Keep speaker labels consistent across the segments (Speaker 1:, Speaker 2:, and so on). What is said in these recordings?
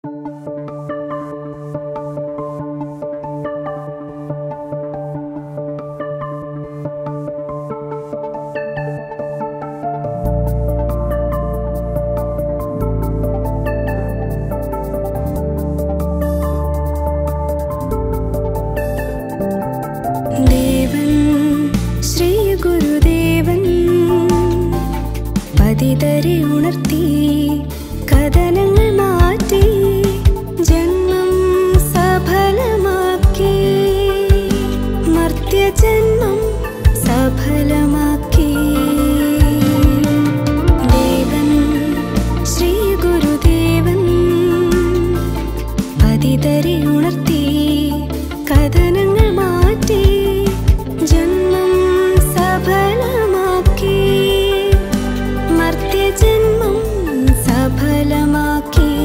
Speaker 1: പതിതരെ ഉണർത്തി കഥനങ്ങൾ മാറ്റി ജന്മം സഫലമാക്കി മർത്യജന്മം സഫലമാക്കി ദേവൻ ശ്രീ ഗുരുദേവൻ പതിതരെ ഉണർത്തി കഥനങ്ങൾ മാറ്റി ജന്മം സഫലമാക്കി മർത്യജന്മം സഫലമാക്കി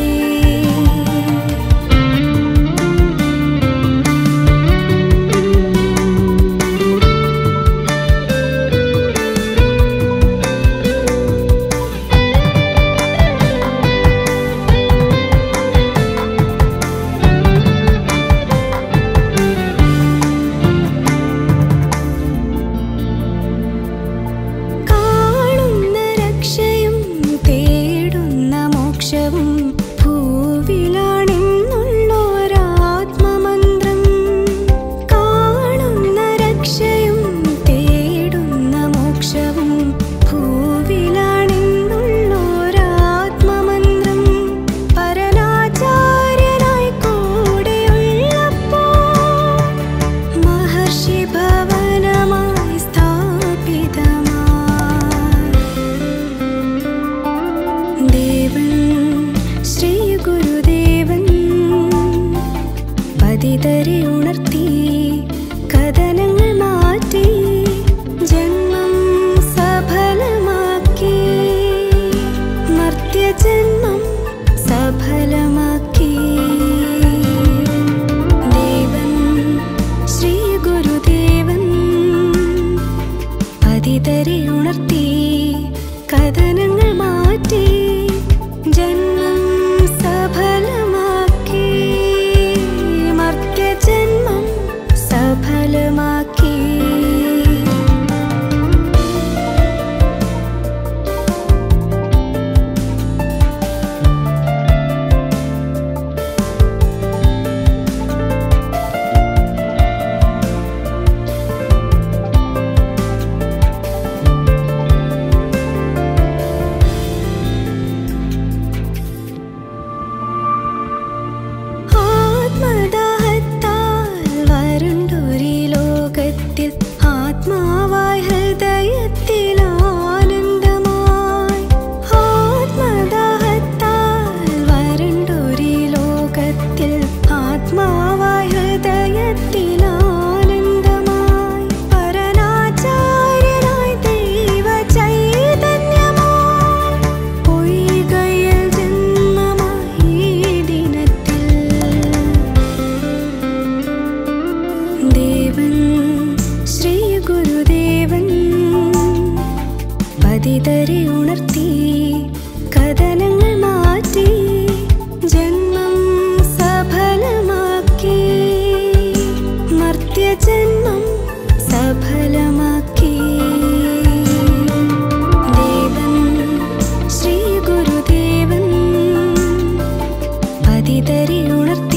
Speaker 1: പതിതരെ ഉണർത്തി കഥനങ്ങൾ മാറ്റി ജന്മം സഫലമാക്കി മർത്യജന്മം സഫലമാക്കി ദേവൻ ശ്രീ ഗുരുദേവൻ പതിതരെ ഉണർത്തി കഥനങ്ങൾ മാറ്റി ജന്മം സഫലമാക്കി മർത്യജന്മം സഫലമാക്കി ആത്മാവായി ഹൃദയത്തിൽ ആനന്ദമായി ആത്മദാഹത്താൽ വരണ്ടൊരു ലോകത്തിൽ ആത്മാവായി ഹൃദയത്തിൽ ആനന്ദമായി പരനാചാര്യനായി ദൈവ ചൈതന്യമായി പൊയ്കയിൽ ജന്മമായി ദിനത്തിൽ ദേവൻ ശ്രീ ഗുരുദേവൻ പതിതരെ ഉണർത്തി കഥനങ്ങൾ മാറ്റി ജന്മം സഫലമാക്കി മർത്യജന്മം സഫലമാക്കി ദേവൻ ശ്രീ ഗുരുദേവൻ പതിതരെ ഉണർത്തി